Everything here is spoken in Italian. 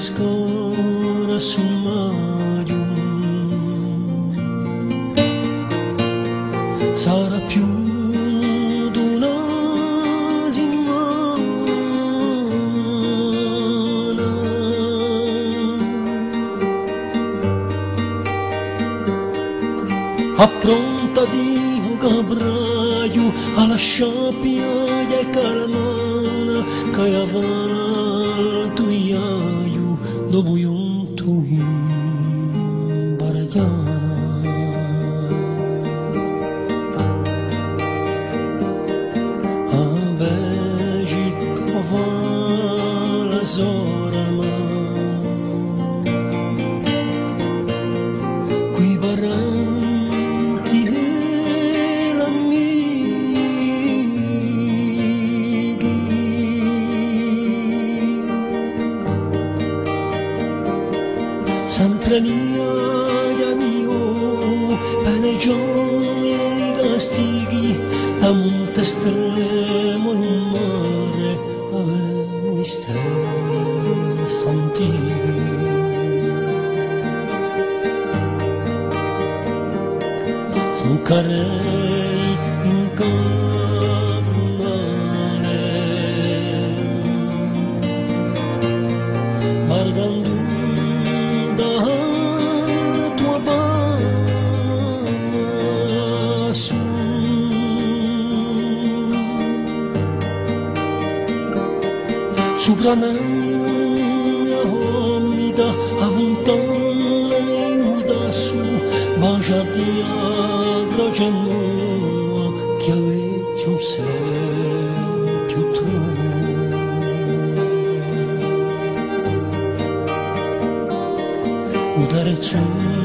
scora sul Mario sarà più d'una settimana. Appronta Dio cabraio alla sciappia e calamana che avana al tuiaio dopo un tuin baragliana. Abegi avala zorama qui baranti e l'amighi sempre nia mio peneggioni e castighi da monte estremo in mare avevano misteri antichi. Smuccarei in carbonare guardando dalla tua basso sopra la mia omida avvontare da su bacia di agra nuova che avete un sé più tuo. Udare su